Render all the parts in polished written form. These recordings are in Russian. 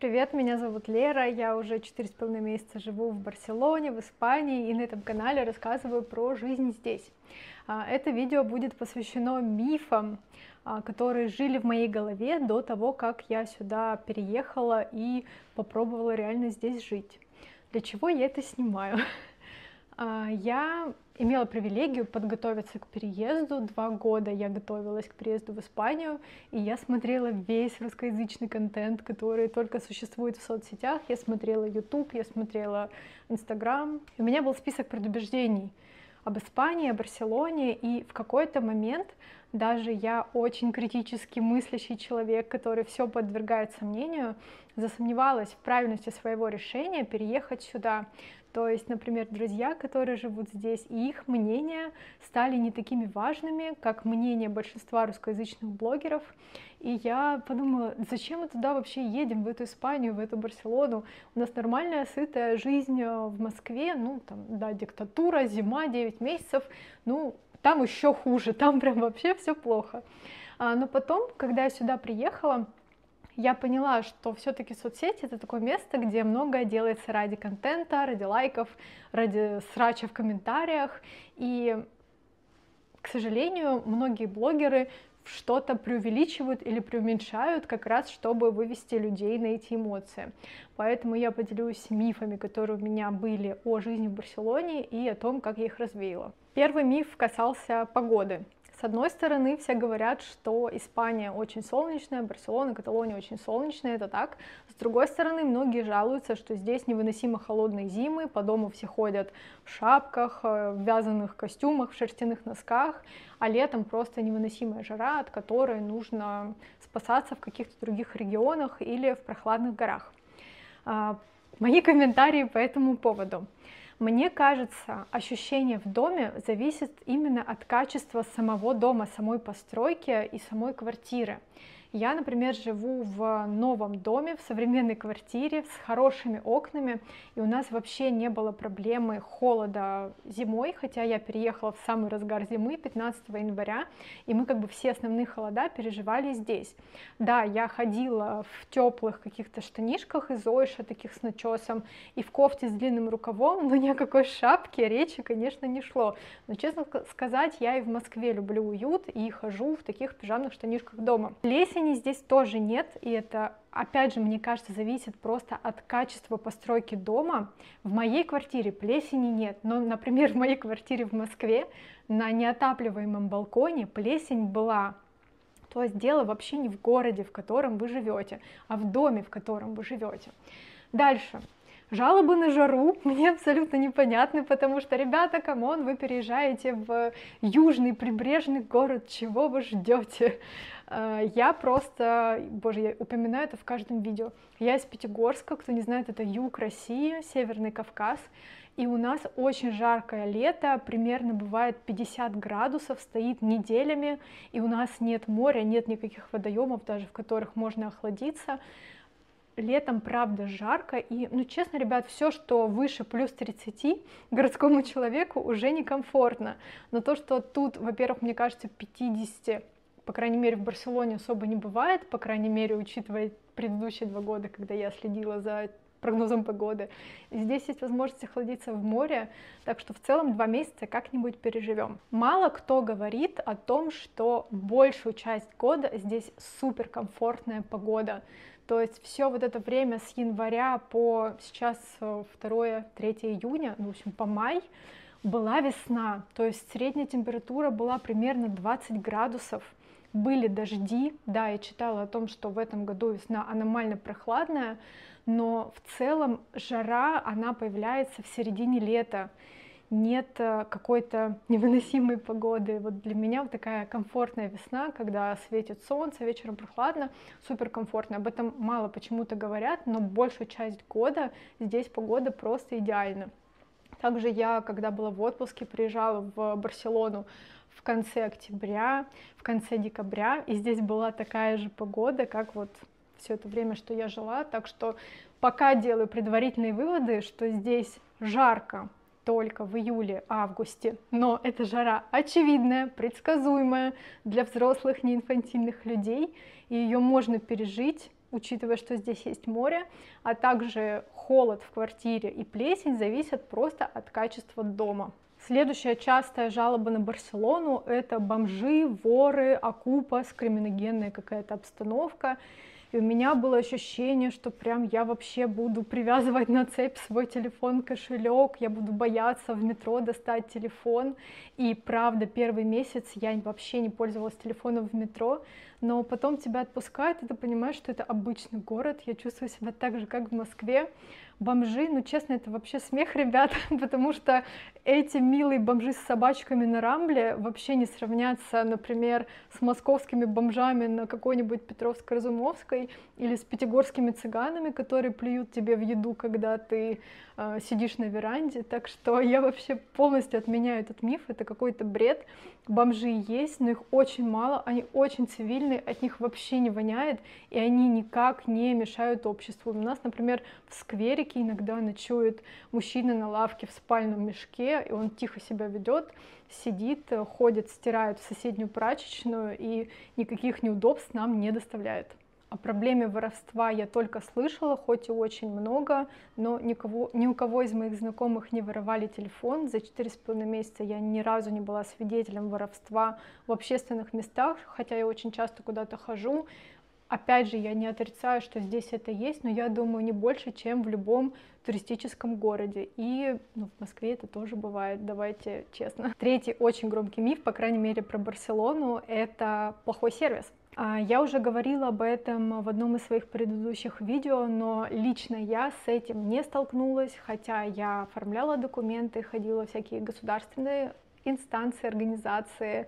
Привет, меня зовут Лера, я уже 4,5 месяца живу в Барселоне, в Испании, и на этом канале рассказываю про жизнь здесь. Это видео будет посвящено мифам, которые жили в моей голове до того, как я сюда переехала и попробовала реально здесь жить. Для чего я это снимаю? Я имела привилегию подготовиться к переезду. 2 года я готовилась к переезду в Испанию, и я смотрела весь русскоязычный контент, который только существует в соцсетях. Я смотрела YouTube, я смотрела Instagram. У меня был список предубеждений об Испании, о Барселоне, и в какой-то момент даже я очень критически мыслящий человек, который все подвергает сомнению, засомневалась в правильности своего решения переехать сюда. То есть, например, друзья, которые живут здесь, и их мнения стали не такими важными, как мнение большинства русскоязычных блогеров. И я подумала, зачем мы туда вообще едем, в эту Испанию, в эту Барселону? У нас нормальная, сытая жизнь в Москве, ну, там, да, диктатура, зима, 9 месяцев, ну, там еще хуже, там прям вообще все плохо. Но потом, когда я сюда приехала, я поняла, что все-таки соцсети — это такое место, где многое делается ради контента, ради лайков, ради срача в комментариях. И, к сожалению, многие блогеры что-то преувеличивают или преуменьшают как раз, чтобы вывести людей на эти эмоции. Поэтому я поделюсь мифами, которые у меня были о жизни в Барселоне и о том, как я их развеяла. Первый миф касался погоды. С одной стороны, все говорят, что Испания очень солнечная, Барселона, Каталония очень солнечная, это так. С другой стороны, многие жалуются, что здесь невыносимо холодные зимы, по дому все ходят в шапках, в вязаных костюмах, в шерстяных носках, а летом просто невыносимая жара, от которой нужно спасаться в каких-то других регионах или в прохладных горах. Мои комментарии по этому поводу. Мне кажется, ощущение в доме зависит именно от качества самого дома, самой постройки и самой квартиры. Я, например, живу в новом доме, в современной квартире с хорошими окнами, и у нас вообще не было проблемы холода зимой, хотя я переехала в самый разгар зимы, 15 января, и мы как бы все основные холода переживали здесь. Да, я ходила в теплых каких-то штанишках из Ойша, таких с начесом, и в кофте с длинным рукавом, но ни о какой шапке речи, конечно, не шло. Но, честно сказать, я и в Москве люблю уют, и хожу в таких пижамных штанишках дома. Плесени здесь тоже нет, и это, опять же, мне кажется, зависит просто от качества постройки дома. В моей квартире плесени нет, но, например, в моей квартире в Москве на неотапливаемом балконе плесень была. То есть дело вообще не в городе, в котором вы живете, а в доме, в котором вы живете. Дальше. Жалобы на жару мне абсолютно непонятны, потому что, ребята, камон, вы переезжаете в южный прибрежный город, чего вы ждете? Я просто, боже, я упоминаю это в каждом видео. Я из Пятигорска, кто не знает, это юг России, Северный Кавказ. И у нас очень жаркое лето, примерно бывает 50 градусов, стоит неделями, и у нас нет моря, нет никаких водоемов, даже в которых можно охладиться. Летом, правда, жарко, и, ну, честно, ребят, все, что выше плюс 30, городскому человеку уже некомфортно. Но то, что тут, во-первых, мне кажется, 50, по крайней мере, в Барселоне особо не бывает, по крайней мере, учитывая предыдущие 2 года, когда я следила за прогнозом погоды. Здесь есть возможность охладиться в море, так что в целом 2 месяца как-нибудь переживем. Мало кто говорит о том, что большую часть года здесь суперкомфортная погода. То есть все вот это время с января по сейчас 2-3 июня, ну, в общем, по май, была весна. То есть средняя температура была примерно 20 градусов. Были дожди, да, я читала о том, что в этом году весна аномально прохладная, но в целом жара, она появляется в середине лета. Нет какой-то невыносимой погоды. Вот для меня вот такая комфортная весна, когда светит солнце, вечером прохладно, супер комфортно. Об этом мало почему-то говорят, но большую часть года здесь погода просто идеальна. Также я, когда была в отпуске, приезжала в Барселону в конце октября, в конце декабря, и здесь была такая же погода, как вот все это время, что я жила. Так что пока делаю предварительные выводы, что здесь жарко только в июле-августе, но эта жара очевидная, предсказуемая для взрослых неинфантильных людей, и ее можно пережить, учитывая, что здесь есть море, а также холод в квартире и плесень зависят просто от качества дома. Следующая частая жалоба на Барселону — это бомжи, воры, оккупас, криминогенная какая-то обстановка. И у меня было ощущение, что прям я вообще буду привязывать на цепь свой телефон, кошелек, я буду бояться в метро достать телефон. И правда, первый месяц я вообще не пользовалась телефоном в метро, но потом тебя отпускают, и ты понимаешь, что это обычный город, я чувствую себя так же, как в Москве. Бомжи, ну честно, это вообще смех, ребят, потому что эти милые бомжи с собачками на Рамбле вообще не сравнятся, например, с московскими бомжами на какой-нибудь Петровско-Разумовской или с пятигорскими цыганами, которые плюют тебе в еду, когда ты сидишь на веранде. Так что я вообще полностью отменяю этот миф, это какой-то бред. Бомжи есть, но их очень мало, они очень цивильные, от них вообще не воняет, и они никак не мешают обществу. У нас, например, в скверике иногда ночует мужчина на лавке в спальном мешке, и он тихо себя ведет, сидит, ходит, стирает в соседнюю прачечную, и никаких неудобств нам не доставляет. О проблеме воровства я только слышала, хоть и очень много, но ни у кого из моих знакомых не воровали телефон. За 4,5 месяца я ни разу не была свидетелем воровства в общественных местах, хотя я очень часто куда-то хожу. Опять же, я не отрицаю, что здесь это есть, но я думаю, не больше, чем в любом туристическом городе. И в Москве это тоже бывает, давайте честно. Третий очень громкий миф, по крайней мере про Барселону, это плохой сервис. Я уже говорила об этом в одном из своих предыдущих видео, но лично я с этим не столкнулась, хотя я оформляла документы, ходила в всякие государственные инстанции, организации,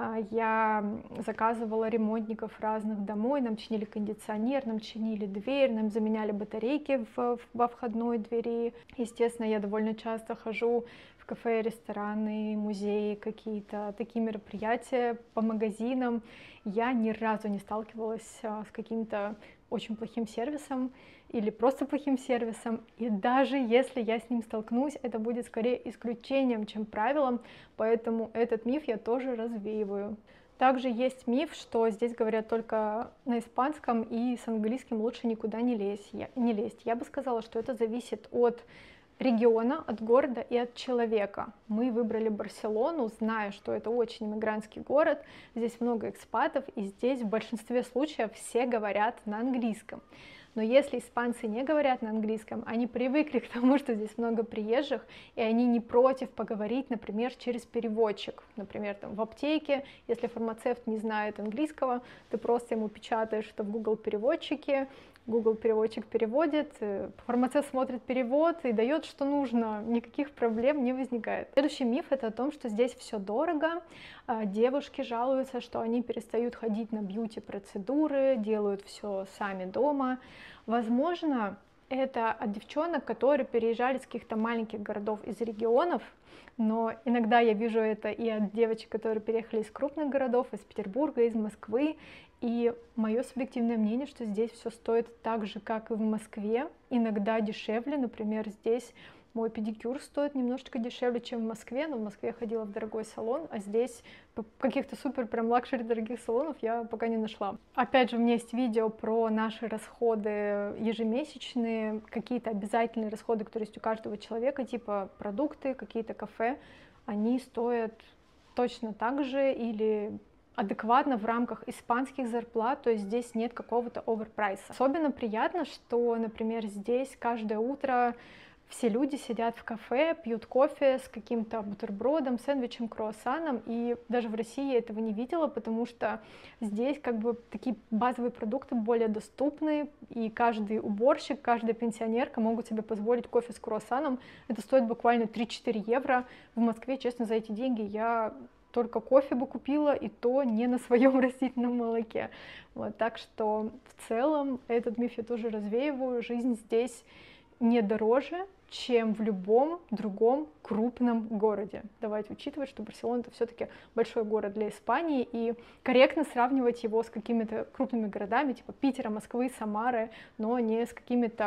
я заказывала ремонтников разных домой, нам чинили кондиционер, нам чинили дверь, нам заменяли батарейки во входной двери. Естественно, я довольно часто хожу в кафе, рестораны, музеи какие-то, такие мероприятия, по магазинам. Я ни разу не сталкивалась с каким-то очень плохим сервисом или просто плохим сервисом, и даже если я с ним столкнусь, это будет скорее исключением, чем правилом, поэтому этот миф я тоже развеиваю. Также есть миф, что здесь говорят только на испанском, и с английским лучше никуда не лезть. Я бы сказала, что это зависит от региона, от города и от человека. Мы выбрали Барселону, зная, что это очень иммигрантский город, здесь много экспатов, и здесь в большинстве случаев все говорят на английском. Но если испанцы не говорят на английском, они привыкли к тому, что здесь много приезжих, и они не против поговорить, например, через переводчик. Например, там, в аптеке, если фармацевт не знает английского, ты просто ему печатаешь это в Google переводчике, Google переводчик переводит, фармацевт смотрит перевод и дает, что нужно, никаких проблем не возникает. Следующий миф — это о том, что здесь все дорого, девушки жалуются, что они перестают ходить на бьюти-процедуры, делают все сами дома. Возможно, это от девчонок, которые переезжали с каких-то маленьких городов из регионов, но иногда я вижу это и от девочек, которые переехали из крупных городов, из Петербурга, из Москвы, и мое субъективное мнение, что здесь все стоит так же, как и в Москве, иногда дешевле. Например, здесь мой педикюр стоит немножечко дешевле, чем в Москве, но в Москве я ходила в дорогой салон, а здесь каких-то супер прям лакшери дорогих салонов я пока не нашла. Опять же, у меня есть видео про наши расходы ежемесячные, какие-то обязательные расходы, которые есть у каждого человека, типа продукты, какие-то кафе, они стоят точно так же или адекватно в рамках испанских зарплат, то есть здесь нет какого-то оверпрайса. Особенно приятно, что, например, здесь каждое утро все люди сидят в кафе, пьют кофе с каким-то бутербродом, сэндвичем, круассаном, и даже в России я этого не видела, потому что здесь как бы такие базовые продукты более доступны, и каждый уборщик, каждая пенсионерка могут себе позволить кофе с круассаном, это стоит буквально 3-4 евро. В Москве, честно, за эти деньги я только кофе бы купила, и то не на своем растительном молоке. Вот, так что в целом этот миф я тоже развеиваю. Жизнь здесь не дороже, чем в любом другом крупном городе. Давайте учитывать, что Барселона — это все-таки большой город для Испании, и корректно сравнивать его с какими-то крупными городами, типа Питера, Москвы, Самары, но не с какими-то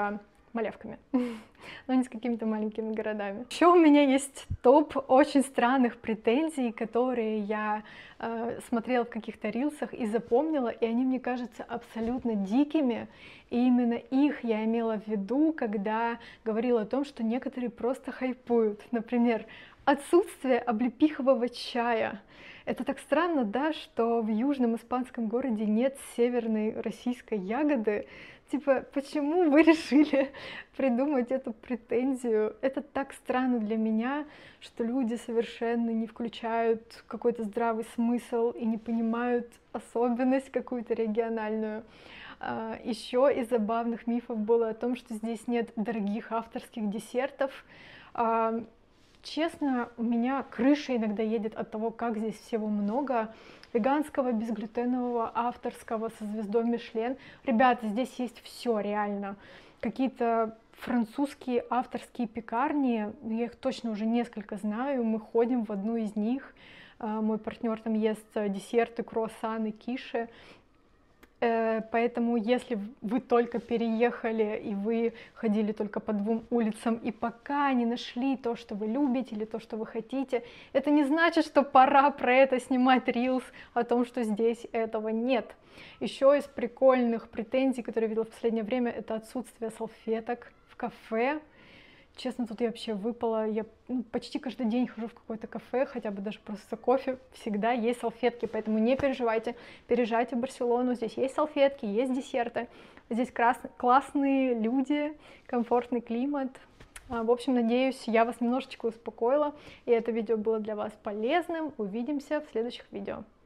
малявками, но не с какими-то маленькими городами. Еще у меня есть топ очень странных претензий, которые я смотрела в каких-то рилсах и запомнила, и они мне кажутся абсолютно дикими, и именно их я имела в виду, когда говорила о том, что некоторые просто хайпуют. Например, отсутствие облепихового чая. Это так странно, да, что в южном испанском городе нет северной российской ягоды. Типа, почему вы решили придумать эту претензию? Это так странно для меня, что люди совершенно не включают какой-то здравый смысл и не понимают особенность какую-то региональную. Еще из забавных мифов было о том, что здесь нет дорогих авторских десертов. Честно, у меня крыша иногда едет от того, как здесь всего много. Веганского, безглютенового, авторского, со звездой Мишлен. Ребята, здесь есть все реально. Какие-то французские авторские пекарни, я их точно уже несколько знаю, мы ходим в одну из них. Мой партнер там ест десерты, круассаны, киши. Поэтому, если вы только переехали и вы ходили только по 2 улицам и пока не нашли то, что вы любите или то, что вы хотите, это не значит, что пора про это снимать рилс о том, что здесь этого нет. Еще из прикольных претензий, которые я видела в последнее время, это отсутствие салфеток в кафе. Честно, тут я вообще выпала, я почти каждый день хожу в какое-то кафе, хотя бы даже просто за кофе, всегда есть салфетки, поэтому не переживайте, переезжайте в Барселону, здесь есть салфетки, есть десерты, здесь классные люди, комфортный климат. В общем, надеюсь, я вас немножечко успокоила, и это видео было для вас полезным. Увидимся в следующих видео.